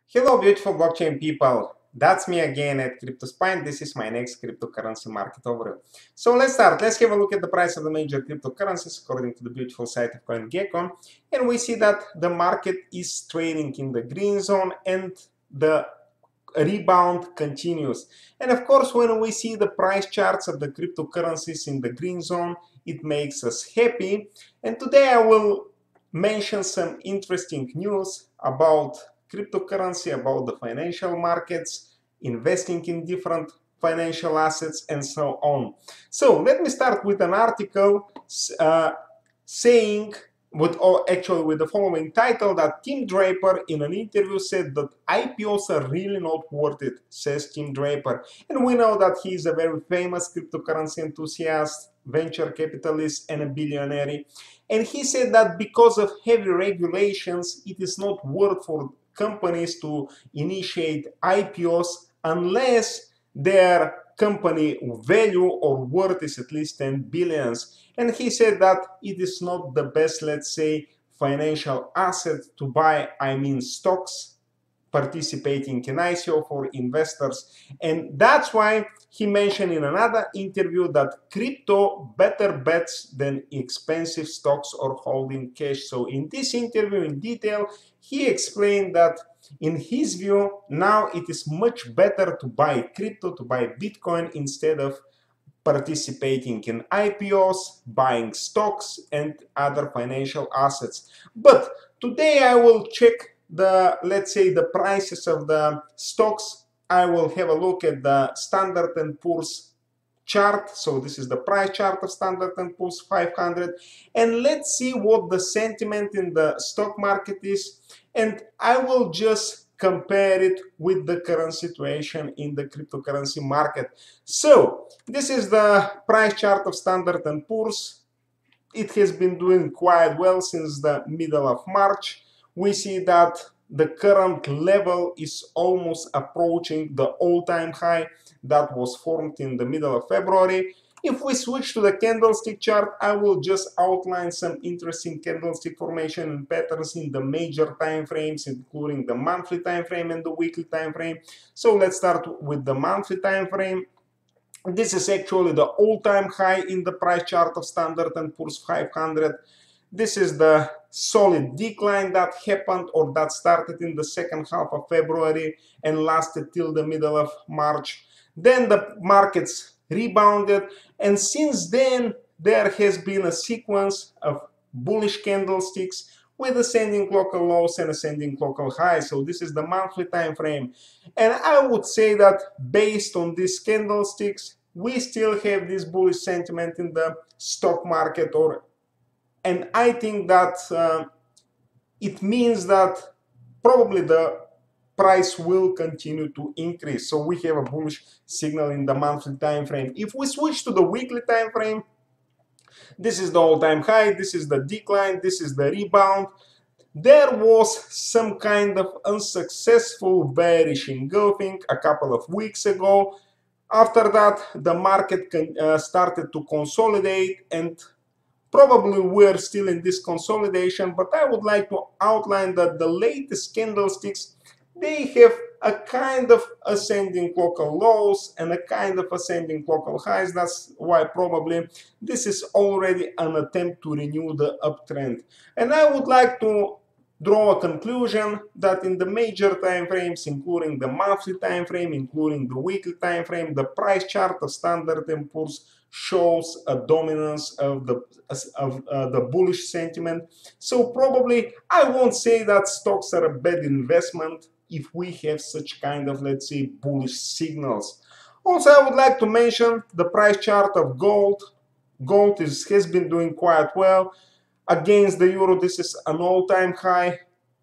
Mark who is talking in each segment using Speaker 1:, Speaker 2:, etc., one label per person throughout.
Speaker 1: Hello, beautiful blockchain people. That's me again at CryptoSpine. This is my next cryptocurrency market overview. So let's start. Let's have a look at the price of the major cryptocurrencies according to the beautiful site of CoinGecko. And we see that the market is trading in the green zone and the rebound continues. And of course, when we see the price charts of the cryptocurrencies in the green zone, it makes us happy. And today I will mention some interesting news about cryptocurrency, about the financial markets, investing in different financial assets, and so on. So let me start with an article saying actually with the following title that Tim Draper in an interview said that IPOs are really not worth it, says Tim Draper. And we know that he is a very famous cryptocurrency enthusiast, venture capitalist, and a billionaire. And he said that because of heavy regulations, it is not worth for companies to initiate IPOs unless their company value or worth is at least 10 billions. And he said that it is not the best, let's say, financial asset to buy, I mean stocks, participating in ICO for investors. And that's why he mentioned in another interview that crypto better bets than expensive stocks or holding cash. So in this interview in detail, he explained that in his view, now it is much better to buy crypto, to buy Bitcoin instead of participating in IPOs, buying stocks, and other financial assets. But today I will check the, let's say, the prices of the stocks. I will have a look at the Standard & Poor's chart. So this is the price chart of Standard & Poor's 500. And let's see what the sentiment in the stock market is. And I will just compare it with the current situation in the cryptocurrency market. So this is the price chart of Standard & Poor's. It has been doing quite well since the middle of March. We see that the current level is almost approaching the all-time high that was formed in the middle of February. If we switch to the candlestick chart, I will just outline some interesting candlestick formation and patterns in the major time frames, including the monthly time frame and the weekly time frame. So let's start with the monthly time frame. This is actually the all-time high in the price chart of Standard & Poor's 500. This is the solid decline that happened or that started in the second half of February and lasted till the middle of March. Then the markets rebounded, and since then there has been a sequence of bullish candlesticks with ascending local lows and ascending local highs. So this is the monthly time frame. And I would say that based on these candlesticks, we still have this bullish sentiment in the stock market, and I think that it means that probably the price will continue to increase. So we have a bullish signal in the monthly time frame. If we switch to the weekly time frame, this is the all-time high, this is the decline, this is the rebound. There was some kind of unsuccessful bearish engulfing a couple of weeks ago. After that, the market started to consolidate, and probably we're still in this consolidation, but I would like to outline that the latest candlesticks, they have a kind of ascending local lows and a kind of ascending local highs. That's why probably this is already an attempt to renew the uptrend. And I would like to draw a conclusion that in the major time frames, including the monthly time frame, including the weekly time frame, the price chart of Standard & Poor's shows a dominance of the bullish sentiment. So probably I won't say that stocks are a bad investment if we have such kind of, let's say, bullish signals. Also, I would like to mention the price chart of gold. Gold has been doing quite well. Against the euro, this is an all-time high.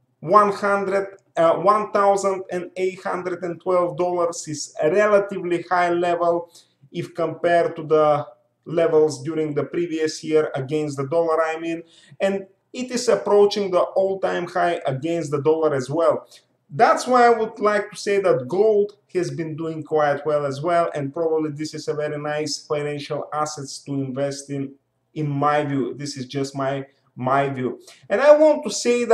Speaker 1: $1,812 is a relatively high level if compared to the levels during the previous year against the dollar, I mean, and it is approaching the all-time high against the dollar as well. That's why I would like to say that gold has been doing quite well as well, and probably this is a very nice financial assets to invest in my view. This is just my view. And I want to say that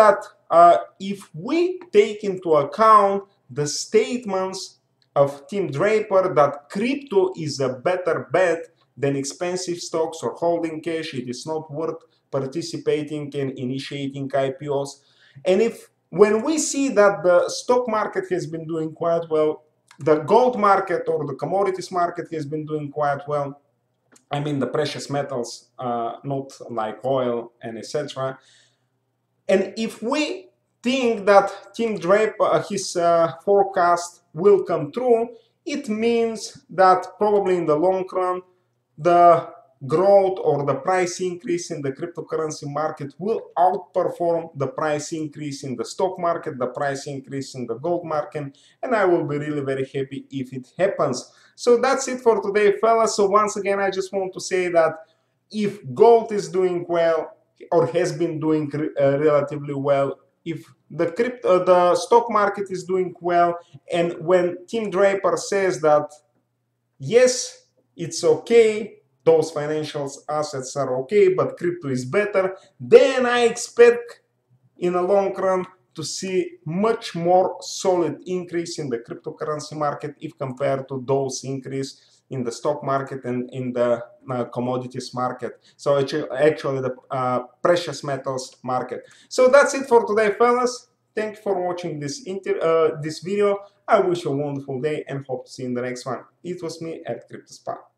Speaker 1: if we take into account the statements of Tim Draper that crypto is a better bet than expensive stocks or holding cash, it is not worth participating and initiating IPOs. And when we see that the stock market has been doing quite well, the gold market or the commodities market has been doing quite well, I mean the precious metals, not like oil and etc. And if we think that Tim Draper, his forecast will come true, it means that probably in the long run, the growth or the price increase in the cryptocurrency market will outperform the price increase in the stock market, the price increase in the gold market, and I will be really very happy if it happens. So that's it for today, fellas. So once again, I just want to say that if gold is doing well or has been doing relatively well, if the stock market is doing well, and when Tim Draper says that yes, it's okay, those financial assets are okay, but crypto is better, then I expect in the long run to see much more solid increase in the cryptocurrency market if compared to those increase in the stock market and in the commodities market. So actually the precious metals market. So that's it for today, fellas. Thank you for watching this video. I wish you a wonderful day and hope to see you in the next one. It was me at CryptoSpy.